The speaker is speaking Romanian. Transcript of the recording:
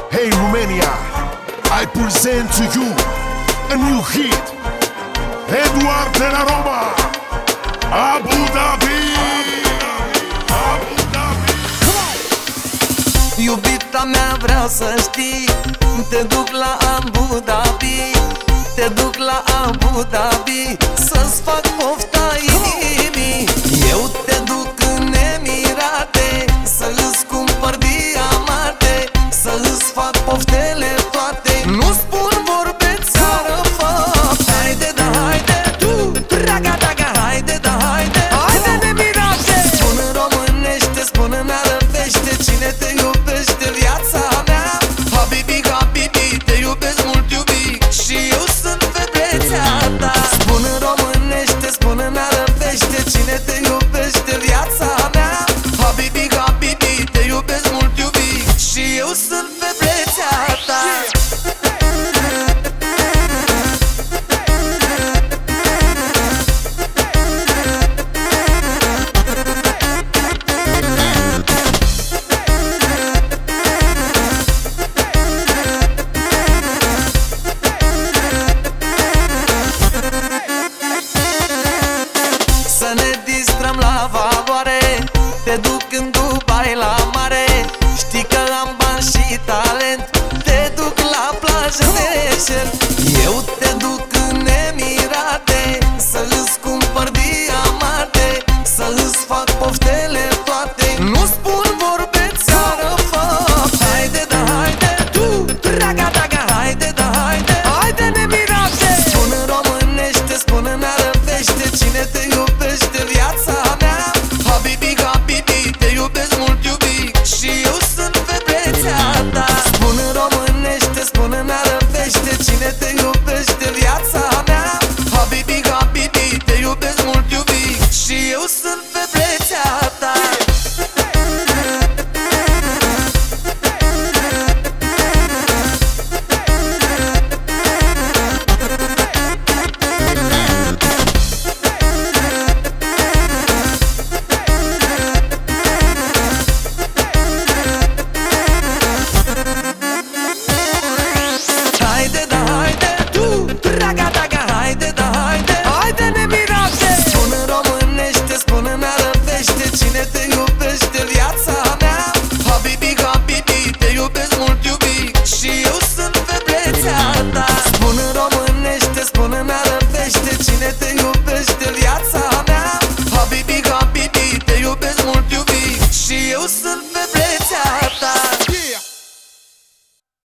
Hey Romania, I present to you a new hit. Eduard de la Roma, Abu Dhabi, Abu Dhabi. Iubita mea, vreau să știi, te duc la Abu Dhabi, te duc la Abu Dhabi, să-ți fac pofta inimii.